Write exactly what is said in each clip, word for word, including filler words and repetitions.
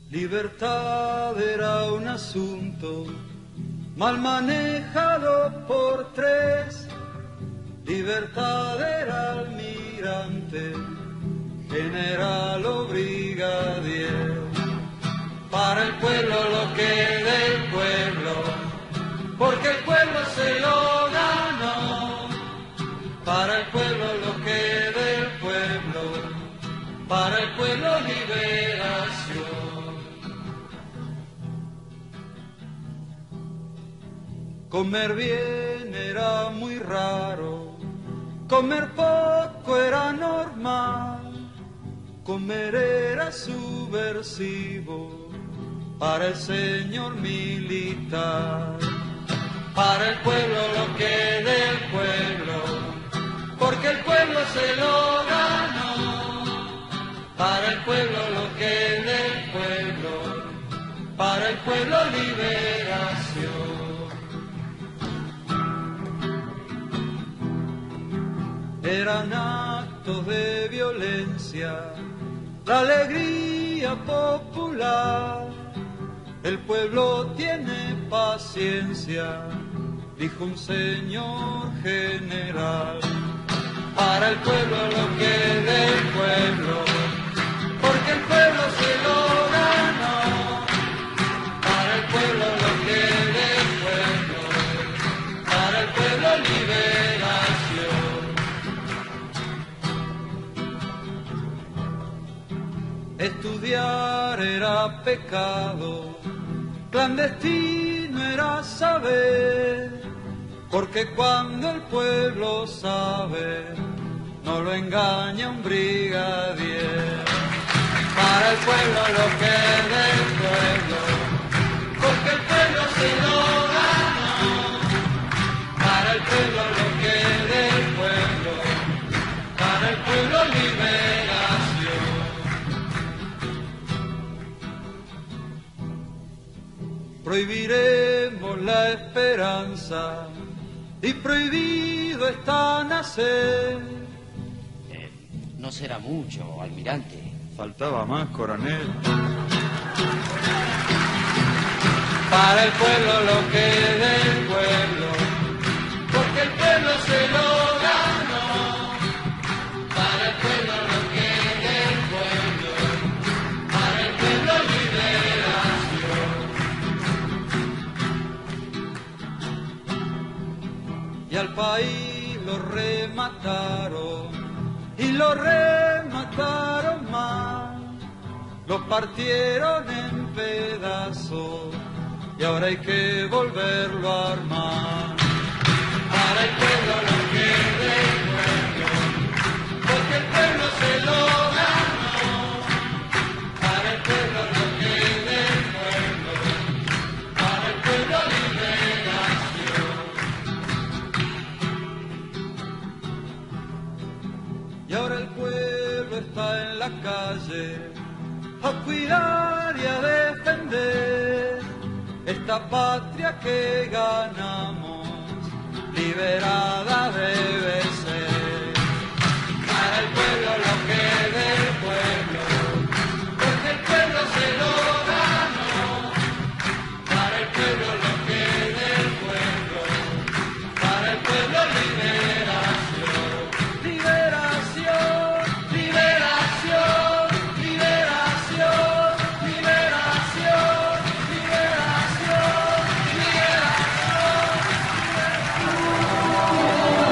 Libertad era un asunto mal manejado por tres. Libertad era almirante, general o brigadier. Para el pueblo lo que del pueblo, porque el pueblo se lo ganó. Para el pueblo lo que del pueblo, para el pueblo liberación. Comer bien era muy raro, comer poco era normal, comer era subversivo para el señor militar. Para el pueblo lo que del pueblo, porque el pueblo se lo ganó. Para el pueblo lo que del pueblo, para el pueblo liberación. Eran actos de violencia, la alegría popular. El pueblo tiene paciencia, dijo un señor general. Para el pueblo lo que del pueblo, porque el pueblo se lo ganó. Para el pueblo lo que del pueblo, para el pueblo liberación. Estudiar era pecado, clandestino era saber, porque cuando el pueblo sabe, no lo engaña un brigadier. Para el pueblo lo que del pueblo, porque el pueblo se lo ganó. Para el pueblo lo que del pueblo, para el pueblo liberación. Prohibiremos la esperanza y prohibido está nacer. Eh, no será mucho, almirante. Faltaba más, coronel. Para el pueblo lo que del pueblo, porque el pueblo se lo ganó. Para el pueblo lo que del pueblo, para el pueblo liberación. Y al país lo remataron, y lo remataron más, lo partieron en pedazos, y ahora hay que volverlo a armar. Para el pueblo lo que del pueblo, porque el pueblo se lo ganó. Para el pueblo lo que del pueblo, para el pueblo liberación. Y ahora el pueblo está en la calle a cuidar y a defender esta patria que ganamos, liberada debe ser. Para el pueblo lo que del pueblo, porque el pueblo se lo ganó. Para el pueblo lo que del pueblo, para el pueblo liberación. Liberación, liberación, liberación, liberación, liberación, liberación, liberación.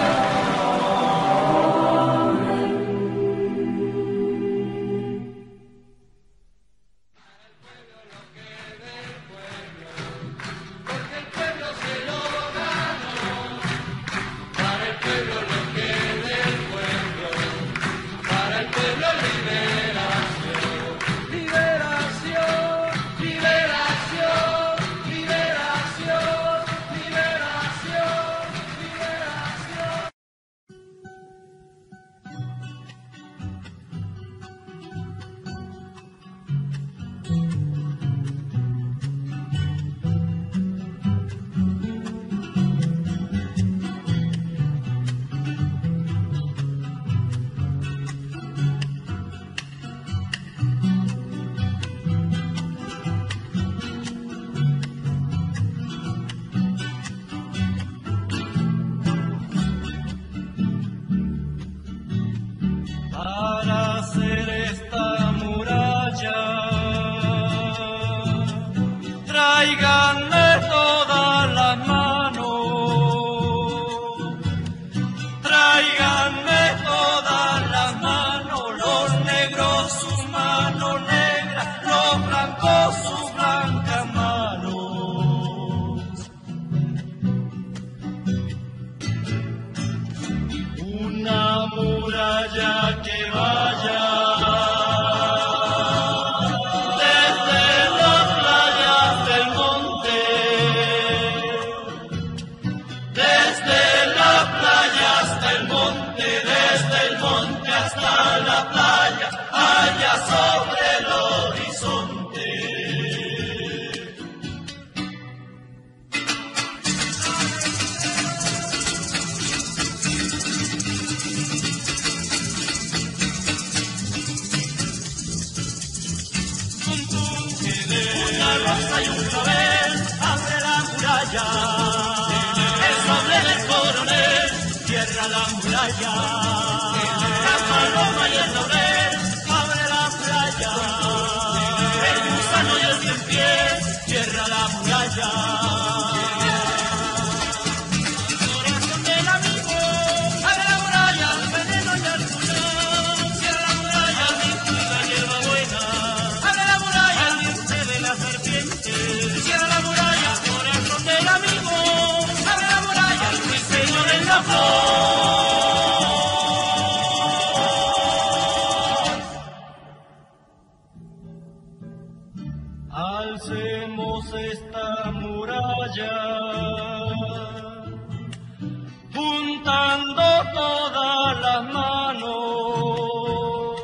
muralla, el sable del coronel cierra la muralla, la paloma y el laurel abre la playa, el gusano y el cien pies cierra la muralla. Corazón del amigo, abre la muralla, el veneno y el puñal, cierra la muralla, el disco y la hierba buena, abre la muralla, el diente de la serpiente, cierra la muralla, corazón del amigo, abre la muralla, el ruiseñor en la flor. Alcemos esta muralla, juntando todas las manos,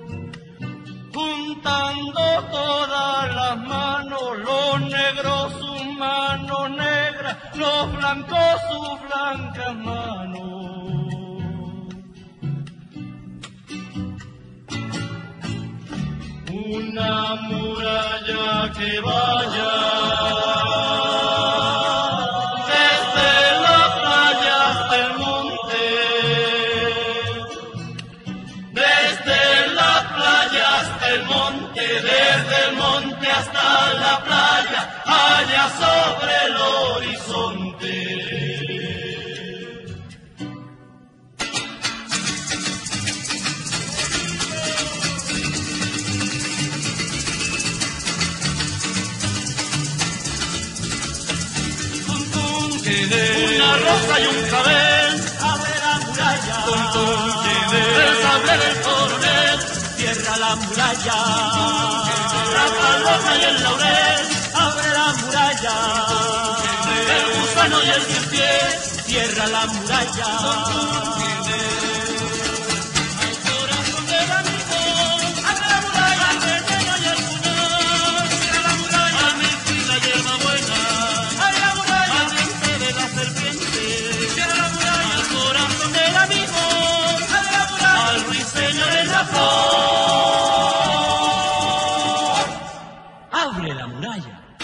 juntando todas las manos, los negros sus manos negras, los blancos sus blancas manos. Una muralla que vaya desde la playa hasta el monte, desde la playa hasta el monte, desde el monte hasta la playa, allá sobre el horizonte. Una rosa y un cabel abre la muralla, el sable del coronel cierra la muralla, la paloma y el laurel abre la muralla, el gusano y el cien pies cierra la muralla. Al corazón del amigo abre la muralla, el veneno y el puñal, cierra la muralla, al milk y la hierba buena, abre la muralla, al diente de la serpiente, cierra la muralla, al corazón del amigo abre la muralla, al ruiseñor en la flor. Abre la muralla.